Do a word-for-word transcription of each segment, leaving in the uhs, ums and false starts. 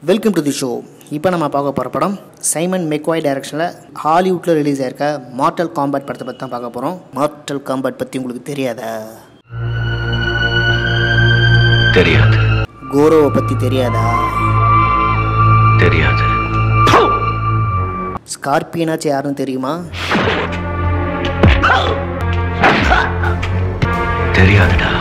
Welcome to the show. இப்போ நம்ம பார்க்க போகிற படம் சைமன் மெக்வாய் டைரக்ஷனில் ஹாலிவுட்டில் ரிலீஸ் ஆயிருக்க மார்டல் காம்பேட் படத்தை பற்றி தான் பார்க்க போகிறோம். மார்டல் காம்பேட் பற்றி உங்களுக்கு தெரியாதா? தெரியாது. கோரோவை பற்றி தெரியாதா? தெரியாது. ஸ்கார்பியனாச்சு யாருன்னு தெரியுமா? தெரியாதுடா.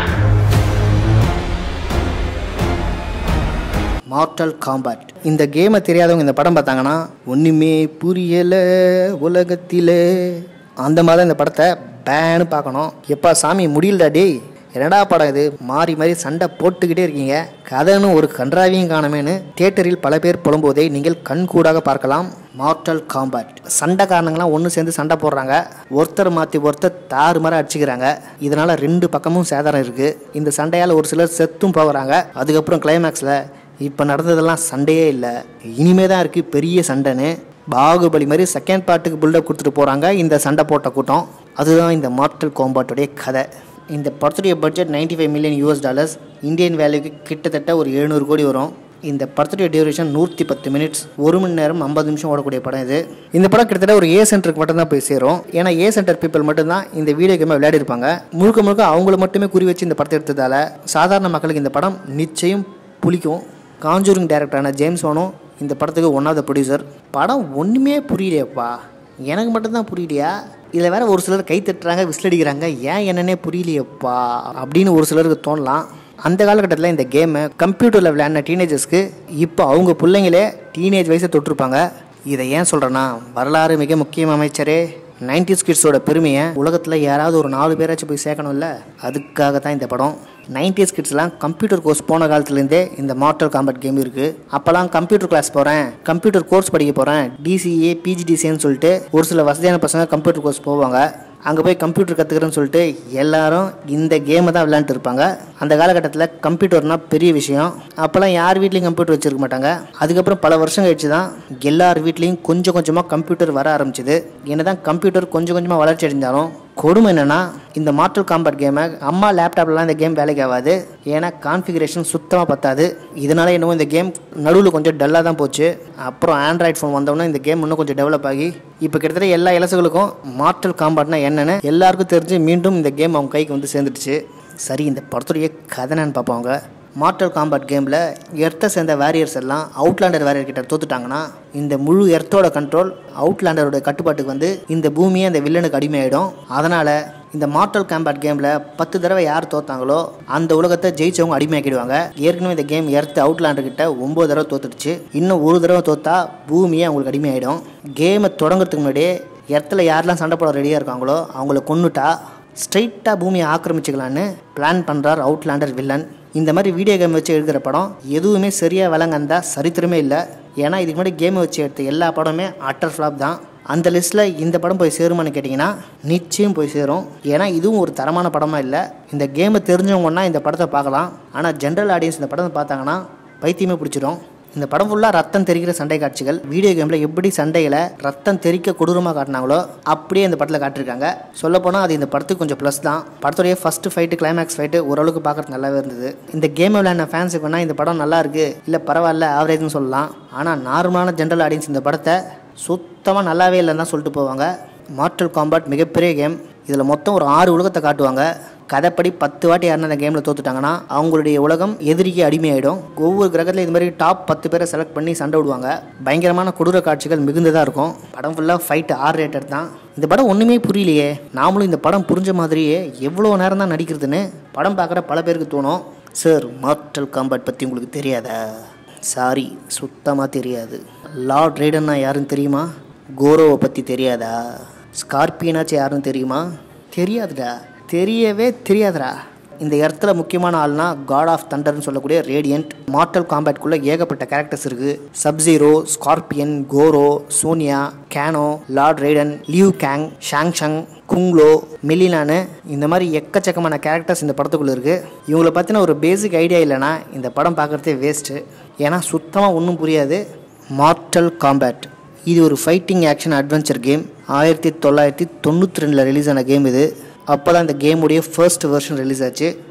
மார்டல் காம்பேட் இந்த கேமை தெரியாதவங்க இந்த படம் பார்த்தாங்கன்னா ஒன்றுமே புரியலை உலகத்தில் அந்த மாதிரி இந்த படத்தை பேன்னு பார்க்கணும். எப்பா சாமி முடியலடா டேய், என்னடா படம் இது, மாறி மாறி சண்டை போட்டுக்கிட்டே இருக்கீங்க, கதைன்னு ஒரு கன்றாவியும் காணமேன்னு தியேட்டரில் பல பேர் புலம்போதை நீங்கள் கண்கூடாக பார்க்கலாம். மார்டல் காம்பேட் சண்டை காரணங்களாம் ஒன்று சேர்ந்து சண்டை போடுறாங்க, ஒருத்தர் மாற்றி ஒருத்தர் தாறு மாதிரி அடிச்சுக்கிறாங்க. இதனால ரெண்டு பக்கமும் சேதாரம் இருக்குது. இந்த சண்டையால் ஒரு சிலர் செத்தும் போகிறாங்க. அதுக்கப்புறம் கிளைமேக்ஸில் இப்போ நடந்ததெல்லாம் சண்டையே இல்லை, இனிமே தான் இருக்குது பெரிய சண்டைன்னு பாகுபலி மாதிரி செகண்ட் பார்ட்டுக்கு பில்டப் கொடுத்துட்டு போகிறாங்க இந்த சண்டை போட்ட கூட்டம். அதுதான் இந்த மார்டல் காம்பேட்டுடைய கதை. இந்த படத்துடைய budget ninety five million US dollars, Indian வேல்யூக்கு கிட்டத்தட்ட ஒரு எழுநூறு கோடி வரும். இந்த படத்துடைய டியூரேஷன் நூற்றி பத்து மினிட்ஸ், ஒரு மணி நேரம் ஐம்பது நிமிஷம் ஓடக்கூடிய படம் இது. இந்த படம் கிட்டத்தட்ட ஒரு ஏ சென்டருக்கு மட்டும்தான் போய் சேரும். ஏன்னா ஏ சென்டர் பீப்புள் மட்டும்தான் இந்த வீடியோ கேமை விளையாடி இருப்பாங்க. முழுக்க முழுக்க அவங்கள மட்டுமே குறி வச்சு இந்த படத்தை எடுத்ததால சாதாரண மக்களுக்கு இந்த படம் நிச்சயம் புளிக்கும். காஞ்சூரிங் டைரக்டரான ஜேம்ஸ் வானும் இந்த படத்துக்கு ஒன் ஆஃப் த ப்ரொடியூசர். படம் ஒன்றுமே புரியலையப்பா, எனக்கு மட்டும்தான் புரியலையா? இதில் வேற ஒரு சிலர் கை தட்டுறாங்க, விசிலடிக்கிறாங்க, ஏன் என்னன்னே புரியலையப்பா அப்படின்னு ஒரு சிலருக்கு தோணலாம். அந்த காலகட்டத்தில் இந்த கேமை கம்ப்யூட்டரில் விளையாடின டீனேஜர்ஸ்க்கு இப்போ அவங்க பிள்ளைங்களே டீனேஜ் வயசை தொட்டிருப்பாங்க. இதை ஏன் சொல்கிறேன்னா, வரலாறு மிக முக்கியம் அமைச்சரே, நைன்டிஸ் கிட்ஸோட பெருமையை உலகத்தில் யாராவது ஒரு நாலு பேராச்சும் போய் சேர்க்கணும்ல, அதுக்காக தான் இந்த படம். நைன்டிஸ் கிட்ஸ்லாம் கம்ப்யூட்டர் கோர்ஸ் போன காலத்துலேருந்தே இந்த மார்டல் காம்பேட் கேம் இருக்குது. அப்போல்லாம் கம்ப்யூட்டர் கிளாஸ் போகிறேன், கம்ப்யூட்டர் கோர்ஸ் படிக்க போகிறேன், டிசிஏ பிஜிடிசிஏன்னு சொல்லிட்டு ஒரு சில வசதியான பசங்க கம்ப்யூட்டர் கோர்ஸ் போவாங்க. அங்கே போய் கம்ப்யூட்டர் கற்றுக்கிறேன்னு சொல்லிட்டு எல்லாரும் இந்த கேமை தான் விளையாண்டுட்டு இருப்பாங்க. அந்த காலகட்டத்தில் கம்ப்யூட்டர்னால் பெரிய விஷயம். அப்போல்லாம் யார் வீட்லேயும் கம்ப்யூட்டர் வச்சுருக்க மாட்டாங்க. அதுக்கப்புறம் பல வருஷம் கழிச்சு தான் எல்லார் வீட்லேயும் கொஞ்சம் கொஞ்சமாக கம்ப்யூட்டர் வர ஆரம்பிச்சிது. என்ன தான் கம்ப்யூட்டர் கொஞ்சம் கொஞ்சமாக வளர்ச்சி அடைஞ்சாலும் கொடுமை என்னென்னா, இந்த மார்டல் காம்பேட் கேமை அம்மா லேப்டாப்லாம் இந்த கேம் வேலைக்கு ஆகாது. ஏன்னா கான்ஃபிகரேஷன் சுத்தமாக பத்தாது. இதனால என்னவோ இந்த கேம் நடுவில் கொஞ்சம் டல்லாக தான் போச்சு. அப்புறம் ஆண்ட்ராய்ட் ஃபோன் வந்தோடனே இந்த கேம் இன்னும் கொஞ்சம் டெவலப் ஆகி இப்போ கிட்டத்தட்ட எல்லா இலசுகளுக்கும் மார்டல் காம்பேட்னா என்னென்னு எல்லாருக்கும் தெரிஞ்சு மீண்டும் இந்த கேம் அவங்க கைக்கு வந்து சேர்ந்துடுச்சு. சரி, இந்த படத்துடைய கதை என்னன்னு பார்ப்பாங்க. மார்டல் காம்பேட் கேமில் எர்த்தை சேர்ந்த வேரியர்ஸ் எல்லாம் அவுட்லாண்டர் வேரியர் கிட்ட தோத்துட்டாங்கன்னா இந்த முழு எர்த்தோட கண்ட்ரோல் அவுட்லாண்டரோட கட்டுப்பாட்டுக்கு வந்து இந்த பூமியை அந்த வில்லனுக்கு அடிமையாயிடும். அதனால் இந்த மார்டல் காம்பேட் கேமில் பத்து தடவை யார் தோத்தாங்களோ அந்த உலகத்தை ஜெயிச்சவங்க அடிமையாக்கிடுவாங்க. ஏற்கனவே இந்த கேம் எர்த்து அவுட்லாண்டர் கிட்ட ஒம்பது தடவை தோத்துடுச்சு. இன்னும் ஒரு தடவை தோத்தா பூமியை அவங்களுக்கு அடிமையாயிடும். கேமை தொடங்குறதுக்கு முன்னாடியே எர்த்தில் யாரெல்லாம் சண்டை போட ரெடியாக இருக்காங்களோ அவங்கள கொன்னுட்டா ஸ்ட்ரைட்டாக பூமியை ஆக்கிரமிச்சுக்கலான்னு பிளான் பண்ணுறார் அவுட்லாண்டர் வில்லன். இந்த மாதிரி வீடியோ கேம் வச்சு எடுக்கிற படம் எதுவுமே சரியாக விளங்கந்தா சரித்திரமே இல்லை. ஏன்னா இதுக்கு முன்னாடி கேமை வச்சு எடுத்த எல்லா படமே அட்டர் ஃப்ளாப் தான். அந்த லிஸ்ட்டில் இந்த படம் போய் சேருமான்னு கேட்டிங்கன்னா நிச்சயம் போய் சேரும். ஏன்னா இதுவும் ஒரு தரமான படமாக இல்லை. இந்த கேமை தெரிஞ்சவங்கன்னா இந்த படத்தை பார்க்கலாம். ஆனால் ஜென்ரல் ஆடியன்ஸ் இந்த படத்தை பார்த்தாங்கன்னா பைத்தியமே பிடிச்சிடும். இந்த படம் ஃபுல்லாக ரத்தம் தெரிக்கிற சண்டை காட்சிகள். வீடியோ கேமில் எப்படி சண்டைகளை ரத்தம் தெரிக்க கொடூரமாக காட்டினாங்களோ அப்படியே இந்த படத்தில் காட்டியிருக்காங்க. சொல்லப்போனால் அது இந்த படத்துக்கு கொஞ்சம் ப்ளஸ் தான். படத்துடைய ஃபஸ்ட்டு ஃபைட்டு, கிளைமேக்ஸ் ஃபைட்டு ஓரளவுக்கு பார்க்குறது நல்லாவே இருந்தது. இந்த கேம் விளையாடின ஃபேன்ஸுக்கு வேணால் இந்த படம் நல்லா இருக்குது, இல்லை பரவாயில்ல ஆவரேஜ்னு சொல்லலாம். ஆனால் நார்மலான ஜென்ரல் ஆடியன்ஸ் இந்த படத்தை சுத்தமாக நல்லாவே இல்லைன்னு தான் சொல்லிட்டு போவாங்க. மார்டல் காம்பேட் மிகப்பெரிய கேம். இதில் மொத்தம் ஒரு ஆறு உலகத்தை காட்டுவாங்க. கதைப்படி பத்து வாட்டி யாருன்னா அந்த கேமில் தோத்துட்டாங்கன்னா அவங்களுடைய உலகம் எதிரிக்கு அடிமையாயிடும். ஒவ்வொரு கிரகத்தில் இது மாதிரி டாப் பத்து பேரை செலக்ட் பண்ணி சண்டை விடுவாங்க. பயங்கரமான கொடூர காட்சிகள் மிகுந்ததாக இருக்கும். படம் ஃபுல்லாக ஃபைட் ஆர் ரேட்டட் தான். இந்த படம் ஒன்றுமே புரியலையே, நாமளும் இந்த படம் புரிஞ்ச மாதிரியே எவ்வளோ நேரம் தான் நடிக்கிறதுன்னு படம் பார்க்குற பல பேருக்கு தோணும். சார், மார்டல் காம்பேட் பற்றி உங்களுக்கு தெரியாதா? சாரி, சுத்தமாக தெரியாது. லார்ட் ரெய்டன்னா யாருன்னு தெரியுமா? கோரோவை பற்றி தெரியாதா? ஸ்கார்பியனாச்சு யாருன்னு தெரியுமா? தெரியாதுடா, தெரியவே தெரியாதுடா. இந்த இடத்துல முக்கியமான ஆள்னா காட் ஆஃப் தண்டர்னு சொல்லக்கூடிய ரேடியன்ட். மார்டல் காம்பேட்குள்ளே ஏகப்பட்ட கேரக்டர்ஸ் இருக்குது. Sub Zero, Scorpion, Goro, Sonya, Kano, Lord Raiden, Liu Kang, Shang Tsung, Kung Lao, மெலினானு இந்த மாதிரி எக்கச்சக்கமான கேரக்டர்ஸ் இந்த படத்துக்குள்ளே இருக்குது. இவங்களை பற்றின ஒரு பேசிக் ஐடியா இல்லைனா இந்த படம் பார்க்குறதே வேஸ்ட்டு. ஏன்னா சுத்தமாக ஒன்றும் புரியாது. மார்டல் காம்பேட் இது ஒரு ஃபைட்டிங் ஆக்ஷன் அட்வென்ச்சர் கேம். ஆயிரத்தி தொள்ளாயிரத்தி தொண்ணூற்றி ரெண்டில் ரிலீஸ் ஆன கேம் இது. அப்போ தான் இந்த கேமுடைய ஃபர்ஸ்ட் வெர்ஷன் ரிலீஸ் ஆச்சு.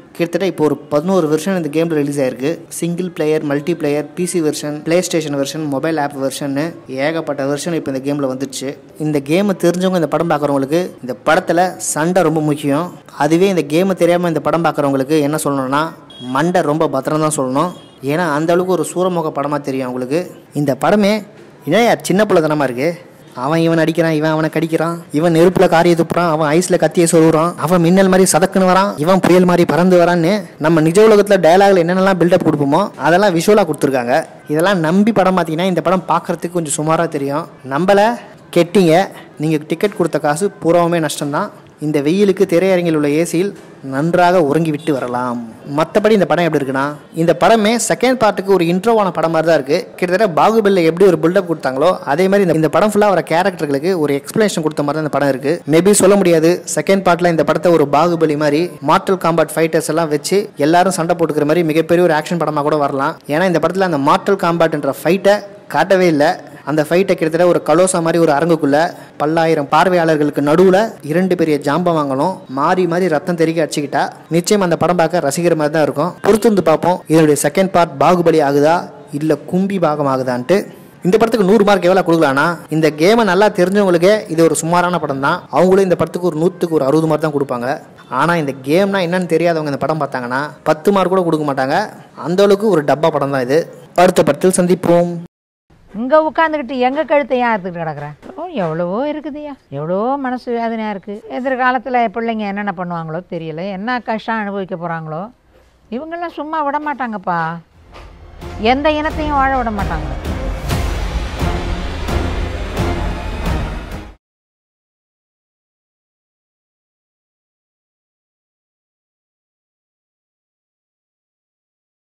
கிட்டத்தட்ட இப்போ ஒரு பதினோரு வெர்ஷன் இந்த கேமில் ரிலீஸ் ஆயிருக்கு. Single player, multi player, PC version, PlayStation version, mobile app version, ஏகப்பட்ட வெர்ஷன் இப்போ இந்த கேமில் வந்துடுச்சு. இந்த கேமை தெரிஞ்சவங்க இந்த படம் பார்க்குறவங்களுக்கு இந்த படத்தில் சண்டை ரொம்ப முக்கியம். அதுவே இந்த கேமை தெரியாமல் இந்த படம் பார்க்குறவங்களுக்கு என்ன சொல்லணும்னா மண்டை ரொம்ப பத்திரம் தான் சொல்லணும். ஏன்னா அந்த அளவுக்கு ஒரு சூரமுக படமாக தெரியும் அவங்களுக்கு. இந்த படமே இன்னும் சின்ன பிள்ளைத்தனமாக இருக்குது. அவன் இவன் அடிக்கிறான், இவன் அவனை கடிக்கிறான், இவன் நெருப்புல காரியை துப்புறான், அவன் ஐஸ்ல கத்தியை சொல்லுறான், அவன் மின்னல் மாதிரி சதக்குன்னு வரான், இவன் புயல் மாதிரி பறந்து வரான்னு நம்ம நிஜ உலகத்துல டயலாக்ல என்னென்னலாம் பில்டப் கொடுப்போமோ அதெல்லாம் விஷுவலா கொடுத்துருக்காங்க. இதெல்லாம் நம்பி படம் பார்த்தீங்கன்னா இந்த படம் பார்க்கறதுக்கு கொஞ்சம் சுமாரா தெரியும். நம்மள கெட்டிங்க, நீங்க டிக்கெட் கொடுத்த காசு பூராவுமே நஷ்டம்தான். இந்த வெயிலுக்கு திரையரங்கில் உள்ள ஏசியில் நன்றாக உறங்கி விட்டு வரலாம். மற்றபடி இந்த படம் எப்படி இருக்குன்னா, இந்த படமே செகண்ட் பார்ட்டுக்கு ஒரு இன்ட்ரோவான படம் மாதிரி தான் இருக்குது. கிட்டத்தட்ட பாகுபலியில் எப்படி ஒரு பில்டப் கொடுத்தாங்களோ அதே மாதிரி இந்த இந்த படம் ஃபுல்லாக வர கேரக்டர்களுக்கு ஒரு எக்ஸ்பிளேஷன் கொடுத்த மாதிரி தான் இந்த படம் இருக்குது. மேபி சொல்ல முடியாது செகண்ட் பார்ட்டில் இந்த படத்தை ஒரு பாகுபலி மாதிரி மார்டல் காம்பாட் ஃபைட்டர்ஸ் எல்லாம் வச்சு எல்லாரும் சண்டை போட்டுக்கிற மாதிரி மிகப்பெரிய ஒரு ஆக்ஷன் படமாக கூட வரலாம். ஏன்னா இந்த படத்தில் அந்த மார்டல் காம்பாட்ன்ற ஃபைட்டை காட்டவே இல்லை. அந்த ஃபைட்டை கிட்டத்தட்ட ஒரு கலோசா மாதிரி ஒரு அரங்குக்குள்ள பல்லாயிரம் பார்வையாளர்களுக்கு நடுவில் இரண்டு பெரிய ஜாம்பம் வாங்கணும், மாறி மாறி ரத்தம் தெறிக்க அடிச்சுக்கிட்டா நிச்சயம் அந்த படம் பார்க்க ரசிக்கிற மாதிரி தான் இருக்கும். பொறுத்து வந்து பார்ப்போம் இதனுடைய செகண்ட் பார்ட் பாகுபலி ஆகுதா இல்லை கும்பி பாகம் ஆகுதான்ட்டு. இந்த படத்துக்கு நூறு மார்க் எவ்வளோ கொடுக்கலான்னா, இந்த கேமை நல்லா தெரிஞ்சவங்களுக்கே இது ஒரு சுமாரான படம் தான். அவங்களும் இந்த படத்துக்கு ஒரு நூற்றுக்கு ஒரு அறுபது மார்க் தான் கொடுப்பாங்க. ஆனால் இந்த கேம்னா என்னன்னு தெரியாதவங்க இந்த படம் பார்த்தாங்கன்னா பத்து மார்க் கூட கொடுக்க மாட்டாங்க. அந்த அளவுக்கு ஒரு டப்பா படம் தான் இது. அடுத்த படத்தில் சந்திப்போம். இங்கே உட்காந்துக்கிட்டு எங்கள் கழுத்தை ஏன் அறுத்துக்கிட்டு கிடக்குறேன்? ஓ எவ்வளவோ இருக்குதுயா, எவ்வளவோ மனசு வேதனையாக இருக்குது. எதிர்காலத்தில் பிள்ளைங்க என்னென்ன பண்ணுவாங்களோ தெரியல, என்ன கஷ்டம் அனுபவிக்க போகிறாங்களோ. இவங்கெல்லாம் சும்மா விட மாட்டாங்கப்பா, எந்த இனத்தையும் வாழ விட மாட்டாங்க.